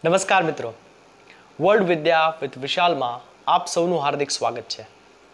નમસ્કાર મિત્રો, world Vidya with વિશાલમાં આપ સૌનું હાર્દિક સ્વાગત છે.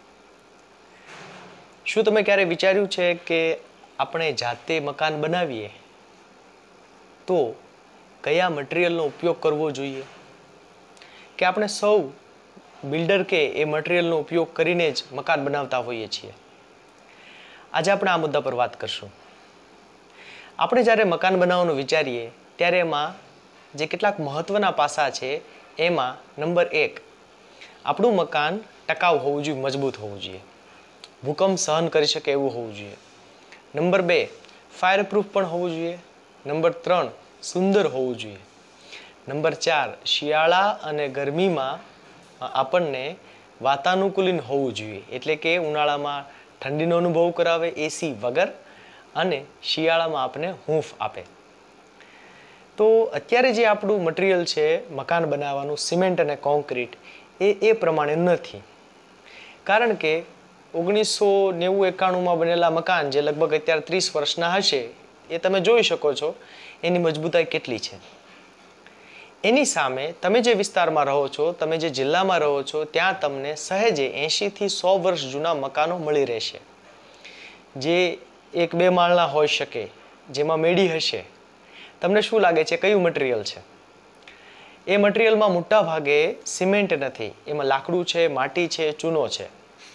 શું તમે ક્યારે વિચાર્યું છે કે આપણે જાતે મકાન બનાવીએ તો કયા મટીરિયલનો ઉપયોગ કરવો જોઈએ, કે આપણે સૌ બિલ્ડર કે એ મટીરિયલનો ઉપયોગ કરીને જ મકાન બનાવતા હોઈએ છીએ? આજે આપણે આ મુદ્દા પર વાત કરશું. આપણે જ્યારે મકાન બનાવવાનું વિચારીએ ત્યારે એમાં જે કેટલાક મહત્વના પાસા છે એમાં નંબર 1, આપણું મકાન ટકાઉ હોવું જોઈએ, મજબૂત હોવું જોઈએ, ભૂકંપ સહન કરી શકે એવું હોવું જોઈએ. નંબર 2, ફાયર પ્રૂફ પણ હોવું જોઈએ. નંબર 3, સુંદર હોવું જોઈએ. નંબર 4, શિયાળા અને ગરમીમાં આપણને વાતાનુકૂલિત હોવું જોઈએ, એટલે કે ઉનાળામાં ઠંડીનો અનુભવ કરાવે એસી વગર અને શિયાળામાં આપણને હૂંફ આપે. તો અત્યારે જે આપણું મટીરિયલ છે મકાન બનાવવાનું, સિમેન્ટ અને કોન્ક્રીટ, એ પ્રમાણે નથી. કારણ કે 1990-91માં બનેલા મકાન જે લગભગ અત્યારે 30 વર્ષના હશે, એ તમે જોઈ શકો છો એની મજબૂતાઈ કેટલી છે. એની સામે તમે જે વિસ્તારમાં રહો છો, તમે જે જિલ્લામાં રહો છો, ત્યાં તમને સહેજે 80થી 100 વર્ષ જૂના મકાનો મળી રહેશે, જે 1-2 માળના હોઈ શકે, જેમાં મેડી હશે. તમને શું લાગે છે કયું મટીરિયલ છે? એ મટીરિયલમાં મોટા ભાગે સિમેન્ટ નથી, એમાં લાકડું છે, માટી છે, ચૂનો છે.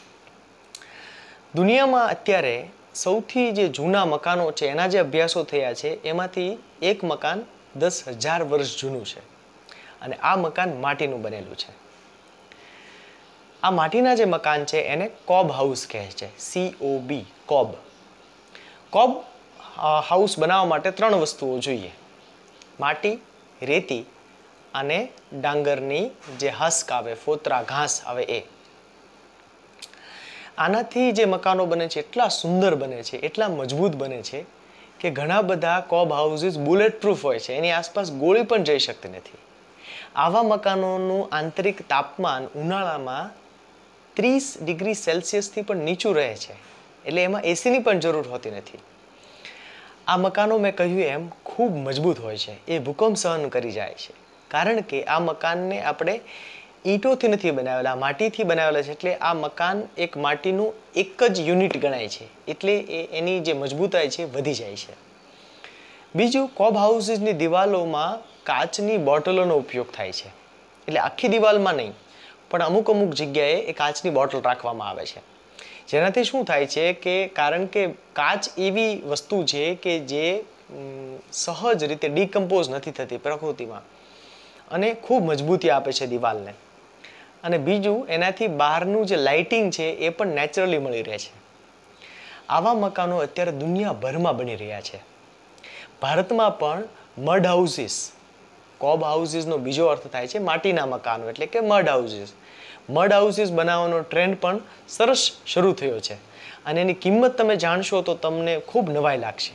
દુનિયામાં અત્યારે સૌથી જે જૂના મકાનો છે એના જે અભ્યાસો થયા છે એમાંથી એક મકાન 10,000 વર્ષ જૂનું છે અને આ મકાન માટીનું બનેલું છે. આ માટીના જે મકાન છે એને કોબ હાઉસ કહે છે, COB, કોબ. કોબ હાઉસ બનાવવા માટે 3 વસ્તુઓ જોઈએ: માટી, રેતી અને ડાંગરની જે હસ્ક આવે, ફોતરા, ઘાસ આવે એ. આનાથી જે મકાનો બને છે એટલા સુંદર બને છે, એટલા મજબૂત બને છે કે ઘણા બધા કોબ હાઉસીસ બુલેટ પ્રૂફ હોય છે, એની આસપાસ ગોળી પણ જઈ શકતી નથી. આવા મકાનોનું આંતરિક તાપમાન ઉનાળામાં 30 ડિગ્રી સેલ્સિયસથી પણ નીચું રહે છે, એટલે એમાં એસીની પણ જરૂર હોતી નથી. આ મકાનો મેં કહ્યું એમ ખૂબ મજબૂત હોય છે, એ ભૂકંપ સહન કરી જાય છે, કારણ કે આ મકાનને આપણે ઈંટોથી નથી બનાવેલા, માટીથી બનાવેલા છે. એટલે આ મકાન એક માટીનું એક જ યુનિટ ગણાય છે, એટલે એની જે મજબૂતાઈ છે વધી જાય છે. બીજું, કોબ હાઉસીસની દિવાલોમાં કાચની બોટલોનો ઉપયોગ થાય છે, એટલે આખી દિવાલમાં નહીં પણ અમુક જગ્યાએ એ કાચની બોટલ રાખવામાં આવે છે. જેનાથી શું થાય છે કે કારણ કે કાચ એવી વસ્તુ છે કે જે સહજ રીતે ડિકમ્પોઝ નથી થતી પ્રકૃતિમાં અને ખૂબ મજબૂતી આપે છે દિવાલને. અને બીજું, એનાથી બહારનું જે લાઇટિંગ છે એ પણ નેચરલી મળી રહે છે. આવા મકાનો અત્યારે દુનિયાભરમાં બની રહ્યા છે. ભારતમાં પણ મડ હાઉસીસ, કોબ હાઉસીસનો બીજો અર્થ થાય છે માટીના મકાનો, એટલે કે મડ હાઉસીસ. મડ હાઉસીસ બનાવવાનો ટ્રેન્ડ પણ સરસ શરૂ થયો છે અને એની કિંમત તમે જાણશો તો તમને ખૂબ નવાઈ લાગશે.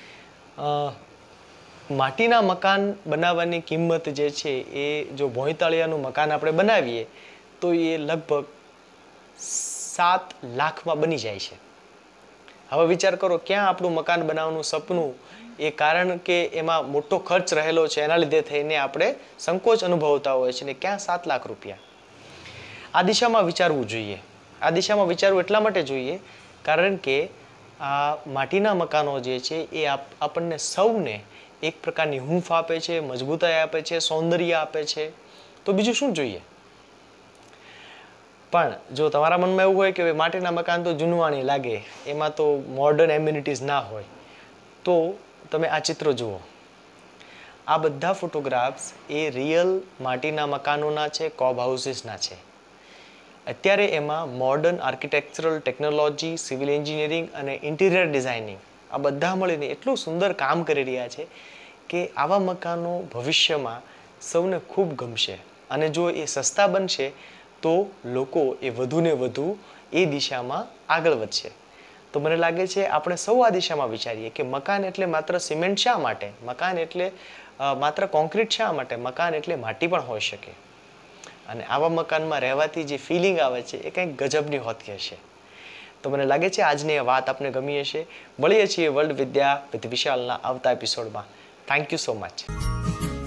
માટીના મકાન બનાવવાની કિંમત જે છે એ જો ભોંયતાળિયાનું મકાન આપણે બનાવીએ તો એ લગભગ 7 લાખમાં બની જાય છે. હવે વિચાર કરો, ક્યાં આપણું મકાન બનાવવાનું સપનું, એ કારણ કે એમાં મોટો ખર્ચ રહેલો છે એના લીધે થઈને આપણે સંકોચ અનુભવતા હોય છે, ને ક્યાં 7 લાખ રૂપિયા. આ દિશામાં વિચારવું જોઈએ. આ દિશામાં વિચારવું એટલા માટે જોઈએ કારણ કે આ માટીના મકાનો જે છે એ આપણને સૌને એક પ્રકારની હૂંફ આપે છે, મજબૂતાઈ આપે છે, સૌંદર્ય આપે છે. તો બીજું શું જોઈએ? પણ જો તમારા મનમાં એવું હોય કે માટીના મકાન તો જૂનવાણી લાગે, એમાં તો મોડર્ન એમ્યુનિટીઝ ના હોય, તો તમે આ ચિત્રો જુઓ. આ બધા ફોટોગ્રાફ્સ એ રિયલ માટીના મકાનોના છે, કોબ હાઉસીસના છે. અત્યારે એમાં modern architectural technology, civil engineering અને ઇન્ટિરિયર ડિઝાઇનિંગ આ બધા મળીને એટલું સુંદર કામ કરી રહ્યા છે કે આવા મકાનો ભવિષ્યમાં સૌને ખૂબ ગમશે. અને જો એ સસ્તા બનશે તો લોકો એ વધુને વધુ એ દિશામાં આગળ વધશે. તો મને લાગે છે આપણે સૌ આ દિશામાં વિચારીએ કે મકાન એટલે માત્ર સિમેન્ટ શા માટે, મકાન એટલે માત્ર કોન્ક્રીટ શા માટે, મકાન એટલે માટી પણ હોઈ શકે. અને આવા મકાનમાં રહેવાથી જે ફિલિંગ આવે છે એ કંઈક ગજબની હોતી હશે. તો મને લાગે છે આજની આ વાત આપને ગમી હશે. મળીએ છીએ વર્લ્ડ વિદ્યા વિથ વિશાલના આવતા એપિસોડમાં. Thank you so much.